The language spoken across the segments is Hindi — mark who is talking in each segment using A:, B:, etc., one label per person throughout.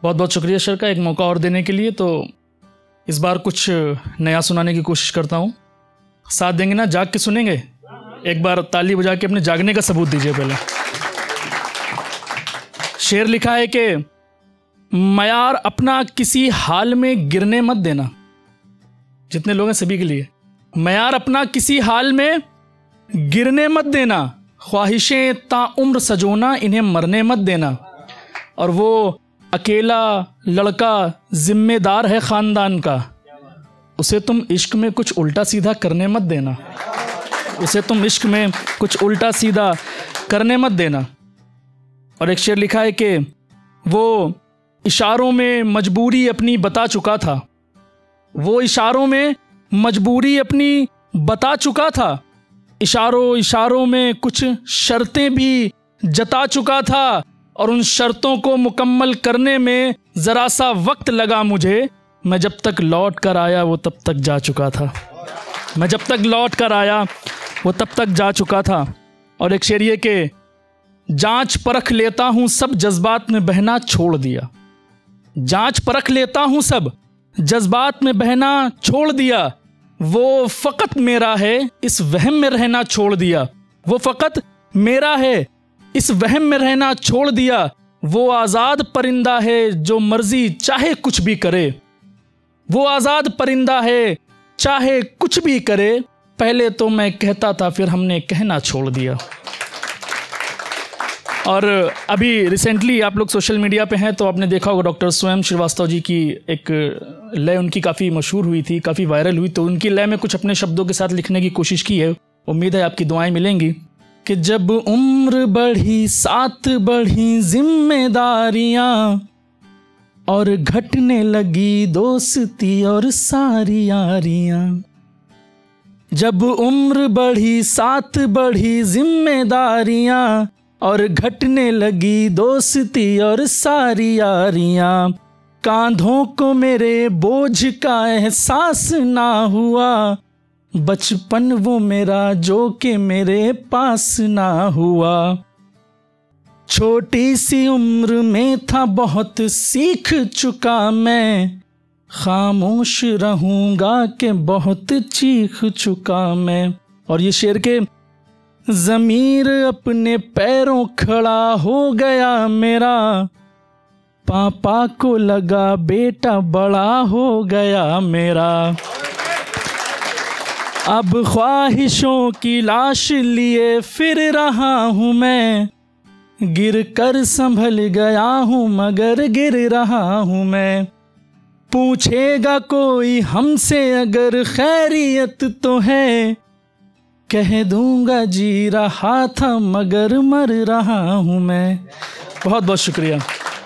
A: बहुत बहुत शुक्रिया सर का एक मौका और देने के लिए। तो इस बार कुछ नया सुनाने की कोशिश करता हूँ। साथ देंगे ना, जाग के सुनेंगे? एक बार ताली बजा के अपने जागने का सबूत दीजिए पहले। शेर लिखा है कि मयार अपना किसी हाल में गिरने मत देना। जितने लोग हैं सभी के लिए, मयार अपना किसी हाल में गिरने मत देना, ख्वाहिशें ताउम्र सजोना इन्हें मरने मत देना। और वो अकेला लड़का जिम्मेदार है ख़ानदान का, उसे तुम इश्क में कुछ उल्टा सीधा करने मत देना। उसे तुम इश्क में कुछ उल्टा सीधा करने मत देना। और एक शेर लिखा है कि वो इशारों में मजबूरी अपनी बता चुका था। वो इशारों में मजबूरी अपनी बता चुका था। इशारों में कुछ शर्तें भी जता चुका था। और उन शर्तों को मुकम्मल करने में ज़रा सा वक्त लगा मुझे। मैं जब तक लौट कर आया वो तब तक जा चुका था। मैं जब तक लौट कर आया वो तब तक जा चुका था। और एक शेर ये कि जांच परख लेता हूँ सब जज्बात में बहना छोड़ दिया। जांच परख लेता हूँ सब जज्बात में बहना छोड़ दिया। वो फ़कत मेरा है इस वहम में रहना छोड़ दिया। वो फ़कत मेरा है इस वहम में रहना छोड़ दिया। वो आज़ाद परिंदा है जो मर्जी चाहे कुछ भी करे। वो आज़ाद परिंदा है चाहे कुछ भी करे। पहले तो मैं कहता था फिर हमने कहना छोड़ दिया। और अभी रिसेंटली आप लोग सोशल मीडिया पे हैं तो आपने देखा होगा डॉक्टर स्वयं श्रीवास्तव जी की एक लय उनकी काफ़ी मशहूर हुई थी, काफ़ी वायरल हुई। तो उनकी लय में कुछ अपने शब्दों के साथ लिखने की कोशिश की है। उम्मीद है आपकी दुआएं मिलेंगी। कि जब उम्र बढ़ी साथ बढ़ी जिम्मेदारियां और घटने लगी दोस्ती और सारी यारियां। जब उम्र बढ़ी साथ बढ़ी जिम्मेदारियां और घटने लगी दोस्ती और सारी यारियां। कांधों को मेरे बोझ का एहसास ना हुआ। बचपन वो मेरा जो कि मेरे पास ना हुआ। छोटी सी उम्र में था बहुत सीख चुका मैं। खामोश रहूंगा कि बहुत चीख चुका मैं। और ये शेर के ज़मीर अपने पैरों खड़ा हो गया मेरा। पापा को लगा बेटा बड़ा हो गया मेरा। अब ख्वाहिशों की लाश लिए फिर रहा हूँ मैं। गिर कर संभल गया हूँ मगर गिर रहा हूँ मैं। पूछेगा कोई हमसे अगर खैरियत तो है। कह दूंगा जी रहा था मगर मर रहा हूँ मैं। बहुत बहुत शुक्रिया।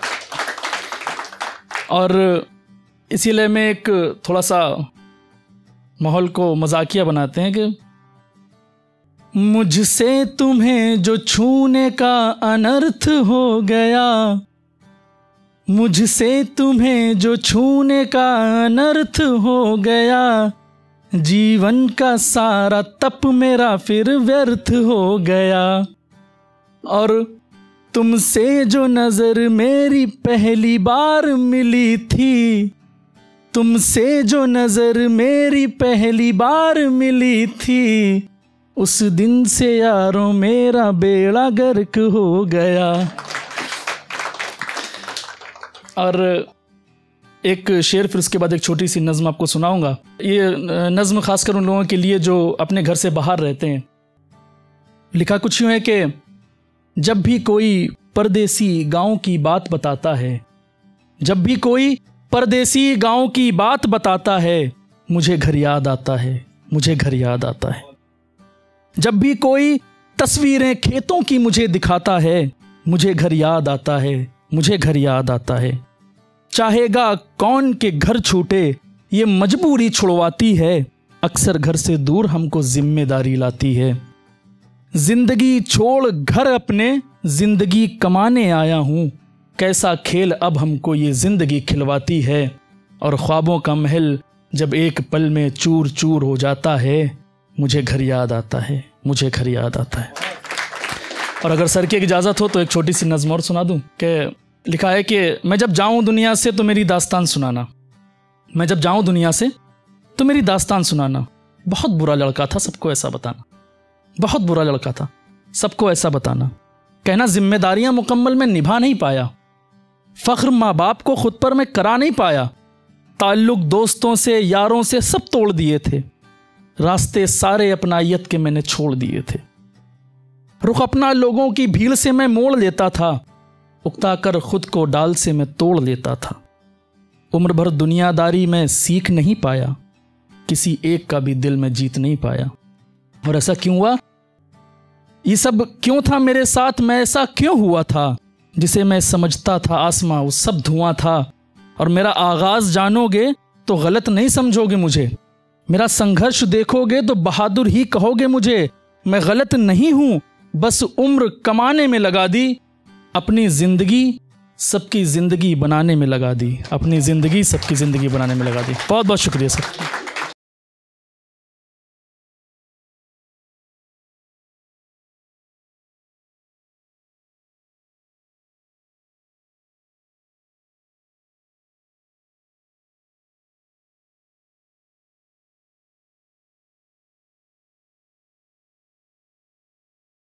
A: और इसीलिए मैं एक थोड़ा सा माहौल को मजाकिया बनाते हैं कि मुझसे तुम्हें जो छूने का अनर्थ हो गया। मुझसे तुम्हें जो छूने का अनर्थ हो गया। जीवन का सारा तप मेरा फिर व्यर्थ हो गया। और तुमसे जो नज़र मेरी पहली बार मिली थी। तुमसे जो नज़र मेरी पहली बार मिली थी। उस दिन से यारों मेरा बेड़ा गर्क हो गया। और एक शेर फिर उसके बाद एक छोटी सी नज़्म आपको सुनाऊंगा। ये नज़्म खासकर उन लोगों के लिए जो अपने घर से बाहर रहते हैं। लिखा कुछ यूँ है कि जब भी कोई परदेसी गांव की बात बताता है। जब भी कोई परदेसी गांव की बात बताता है। मुझे घर याद आता है। मुझे घर याद आता है। जब भी कोई तस्वीरें खेतों की मुझे दिखाता है। मुझे घर याद आता है। मुझे घर याद आता है। चाहेगा कौन के घर छूटे ये मजबूरी छुड़वाती है। अक्सर घर से दूर हमको जिम्मेदारी लाती है। जिंदगी छोड़ घर अपने जिंदगी कमाने आया हूँ। कैसा खेल अब हमको ये जिंदगी खिलवाती है। और ख्वाबों का महल जब एक पल में चूर चूर हो जाता है। मुझे घर याद आता है। मुझे घर याद आता है। और अगर सर की इजाज़त हो तो एक छोटी सी नज़्म और सुना दूं कि लिखा है कि मैं जब जाऊं दुनिया से तो मेरी दास्तान सुनाना, मैं जब जाऊं दुनिया से तो मेरी दास्तान सुनाना। बहुत बुरा लड़का था, सबको ऐसा बताना, बहुत बुरा लड़का था, सबको ऐसा बताना। कहना जिम्मेदारियां मुकम्मल मैं निभा नहीं पाया, फ़ख्र माँ बाप को खुद पर मैं करा नहीं पाया, ताल्लुक़ दोस्तों से यारों से सब तोड़ दिए थे, रास्ते सारे अपनायत के मैंने छोड़ दिए थे, रुख अपना लोगों की भीड़ से मैं मोड़ लेता था, उकता कर खुद को डाल से मैं तोड़ लेता था। उम्र भर दुनियादारी में सीख नहीं पाया, किसी एक का भी दिल में जीत नहीं पाया। और ऐसा क्यों हुआ? ये सब क्यों था मेरे साथ? मैं ऐसा क्यों हुआ था? जिसे मैं समझता था आसमां वो सब धुआं था। और मेरा आगाज़ जानोगे तो गलत नहीं समझोगे मुझे, मेरा संघर्ष देखोगे तो बहादुर ही कहोगे मुझे। मैं गलत नहीं हूँ, बस उम्र कमाने में लगा दी, अपनी ज़िंदगी सबकी ज़िंदगी बनाने में लगा दी, अपनी ज़िंदगी सबकी ज़िंदगी बनाने में लगा दी। बहुत बहुत शुक्रिया सर।